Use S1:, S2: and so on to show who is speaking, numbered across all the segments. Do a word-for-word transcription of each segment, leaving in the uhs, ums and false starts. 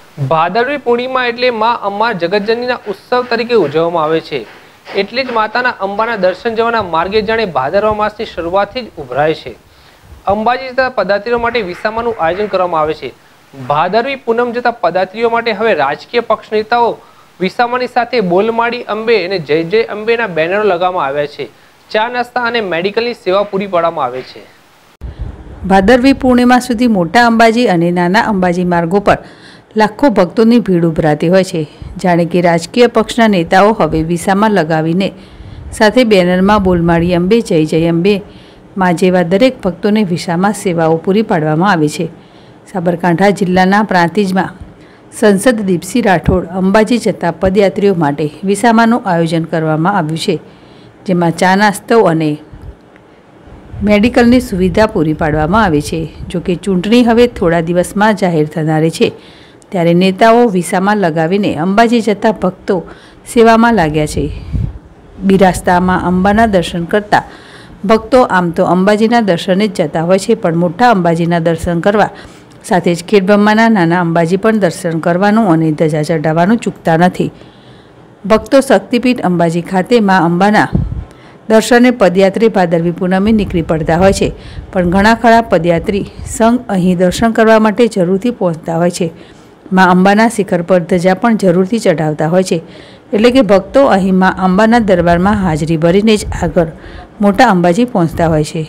S1: ભાદરવી પૂર્ણિમા એટલે માં અંબા જગતજનનીના ઉત્સવ તરીકે ઉજવવામાં આવે છે। એટલે જ માતાના અંબાના દર્શન જવાના માર્ગે જાણે ભાદરવા માસની શરૂઆતથી જ ઉભરાય છે। અંબાજી જતા પદાર્થીઓ માટે વિસામાનું આયોજન કરવામાં આવે છે। ભાદરવી પૂનમ જતા પદાર્થીઓ માટે હવે રાજકીય પક્ષ નેતાઓ વિસામાની સાથે બોલમાળી અંબે અને જય જય અંબેના બેનરો લગાવવામાં આવ્યા છે। ચા નાસ્તા અને મેડિકલની સેવા પૂરી પાડવામાં આવે છે।
S2: ભાદરવી પૂર્ણિમા સુધી મોટા અંબાજી અને નાના અંબાજી માર્ગો પર લાખો ભક્તોની ભીડ ઉભરાતી હોય છે। જાણે કે રાજકીય પક્ષના નેતાઓ હવે વિસામા લગાવીને સાથે બેનરમાં બોલમાળી અંબે જય જય અંબે માં જેવા દરેક ભક્તોને વિસામા સેવાઓ પૂરી પાડવામાં આવે છે। સાબરકાંઠા જિલ્લાના પ્રાંતિજમાં સંસદ દીપસિંહ રાઠોડ અંબાજી જતા પદયાત્રીઓ માટે વિસામાનું આયોજન કરવામાં આવ્યું છે, જેમાં ચા નાસ્તો અને મેડિકલની સુવિધા પૂરી પાડવામાં આવે છે। જોકે ચૂંટણી હવે થોડા દિવસમાં જાહેર થનારી છે, ત્યારે નેતાઓ વિસામા લગાવીને અંબાજી જતા ભક્તો સેવામાં લાગ્યા છે। બિરાસ્તામાં અંબાના દર્શન કરતા ભક્તો આમ તો અંબાજીના દર્શને જ જતા હોય છે, પણ મોટા અંબાજીના દર્શન કરવા સાથે જ ખેડબ્રહ્માના નાના અંબાજી પણ દર્શન કરવાનું અને ધજા ચઢાવવાનું ચૂકતા નથી। ભક્તો શક્તિપીઠ અંબાજી ખાતે માં અંબાના દર્શને પદયાત્રી ભાદરવી પૂનમે નીકળી પડતા હોય છે, પણ ઘણા ખરા પદયાત્રી સંઘ અહીં દર્શન કરવા માટે જરૂરથી પહોંચતા હોય છે। માં અંબાના શિખર પર ધજા પણ જરૂરથી ચઢાવતા હોય છે, એટલે કે ભક્તો અહીં માં અંબાના દરબારમાં હાજરી ભરીને જ આગળ મોટા અંબાજી પહોંચતા હોય છે।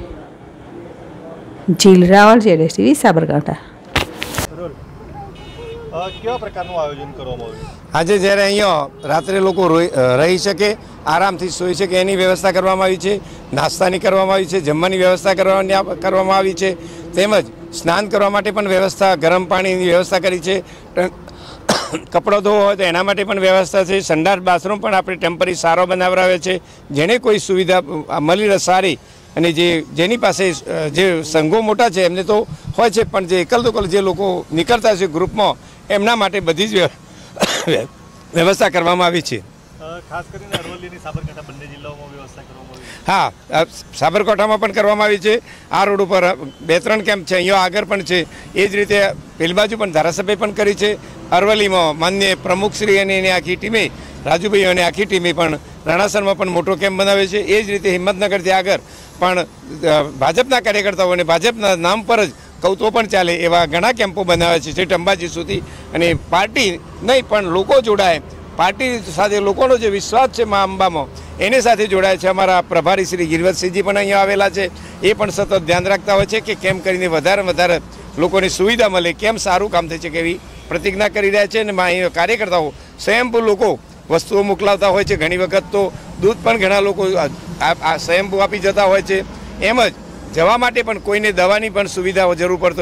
S2: જીલ રાવળ, જેડેશ ટીવી, સાબરકાંઠા।
S3: કેવા પ્રકારનું આયોજન કરવામાં આવ્યું?
S4: આજે જ્યારે અહીંયા રાત્રે લોકો રહી શકે, આરામથી સૂઈ શકે એની વ્યવસ્થા કરવામાં આવી છે। નાસ્તાની કરવામાં આવી છે, જમવાની વ્યવસ્થા કરવાની કરવામાં આવી છે, તેમજ સ્નાન કરવા માટે પણ વ્યવસ્થા, ગરમ પાણીની વ્યવસ્થા કરી છે। કપડો ધોવો હોય તો એના માટે પણ વ્યવસ્થા છે। સંડાસ બાથરૂમ પણ આપણે ટેમ્પરરી સારો બનાવરાવે છે, જેને કોઈ સુવિધા મળી રહે સારી, અને જે જેની પાસે જે સંઘો મોટા છે એમને તો હોય છે, પણ જે એકલ દોકલ જે લોકો નીકળતા છે ગ્રુપમાં, એમના માટે બધી જ વ્યવસ્થા કરવામાં આવી છે।
S3: ખાસ કરીને અરવલ્લી અને સાબરકાંઠા બંને જિલ્લાઓમાં વ્યવસ્થા કરવામાં આવી છે।
S4: હા, સાબરકાંઠામાં પણ કરવામાં આવી છે। આ રોડ ઉપર બે ત્રણ કેમ્પ છે, અહીંયા આગળ પણ છે, એ જ રીતે પેલી બાજુ પણ ધારાસભ્ય પણ કરી છે। અરવલ્લીમાં માન્ય પ્રમુખશ્રી અને એની આખી ટીમે, રાજુભાઈ અને આખી ટીમે પણ રણાસરમાં પણ મોટો કેમ્પ બનાવે છે। એ જ રીતે હિંમતનગરથી આગળ પણ ભાજપના કાર્યકર્તાઓ અને ભાજપના નામ પર જ કૌતો પણ ચાલે એવા ઘણા કેમ્પો બનાવે છે છેક અંબાજી સુધી। અને પાર્ટી નહીં પણ લોકો જોડાય, પાર્ટી સાથે લોકોનો જે વિશ્વાસ છે મા અંબામાં એની સાથે જોડાય છે। અમારા પ્રભારી શ્રી ગિરિવતસિંહજી પણ અહીંયા આવેલા છે, એ પણ સતત ધ્યાન રાખતા હોય છે કે કેમ કરીને વધારે વધારે લોકોને સુવિધા મળે, કેમ સારું કામ થાય છે, કેવી પ્રતિજ્ઞા કરી રહ્યા છે। અને અહીંયા કાર્યકર્તાઓ સ્વયંભૂ લોકો વસ્તુઓ મોકલાવતા હોય છે, ઘણી વખત તો દૂધ પણ ઘણા લોકો સ્વયંભૂ આપી જતા હોય છે। એમ જ જવા માટે પણ કોઈને દવાની પણ સુવિધાઓ જરૂર પડતો